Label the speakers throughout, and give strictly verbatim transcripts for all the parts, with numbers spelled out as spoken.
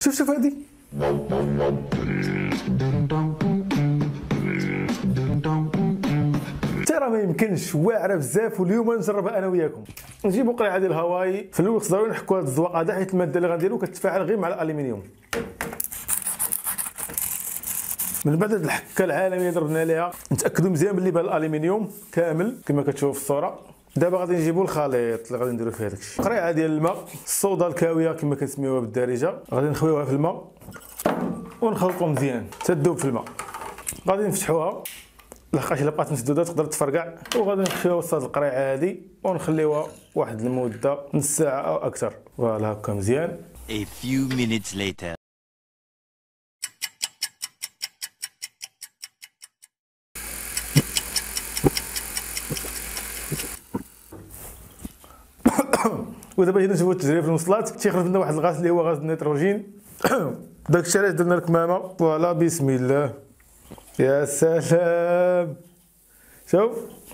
Speaker 1: شوف شوف هادي ترى ما يمكنش، واعره بزاف. واليوم نجربها انا وياكم. نجيبوا قريعه ديال الهواي. في الاول خصنا نحكوا هاد الزواق هذا، حيت الماده اللي غنديرو كتتفاعل غير مع الالومنيوم. من بعد هاد الحكه العالميه اللي ضربنا عليها نتاكدوا مزيان باللي بان الالومنيوم كامل كما كتشوفوا في الصوره. دابا غادي نجيبوا الخليط اللي غادي نديرو فيه داكشي. قريعه ديال الماء، الصودا الكاويه كما كنسميوها بالدارجه، غادي نخويوها في الماء ونخلطوا مزيان حتى تذوب في الماء. غادي نفتحوها لحقاش الا بقات مسدوده تقدر تفرقع، وغادي نخفيوها وسط هاد القريعه هادي ونخليوها واحد المده نص ساعه او اكثر. فوالا هكا مزيان.
Speaker 2: A few minutes later.
Speaker 1: ودابا هنا نشوفوا التجربه في الموصلات، تيخرج لنا واحد الغاز اللي هو غاز النيتروجين. داكشي علاش درنا الكمامه. فوالا بسم الله. يا سلام، شوف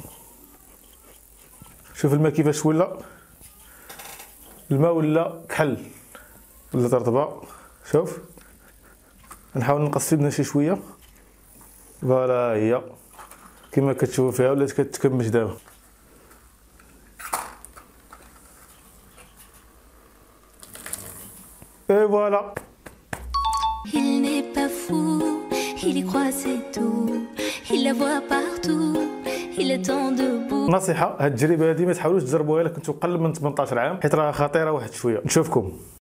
Speaker 1: شوف الماء كيفاش ولا. الماء ولا كحل ولا ترطبه. شوف نحاول نقص فيه شي شويه. فوالا هي كما كتشوفوا فيها ولات كتكمش دابا. Et voilà.
Speaker 3: Il n'est pas fou, il y croit c'est tout, il la voit partout, il attend debout.
Speaker 1: نصيحة، هاد التجربة هادي ما تحاولوش تجربوها الا كنتو قل من ثمنطاش عام، حيت راها خطيرة واحد شوية. نشوفكم.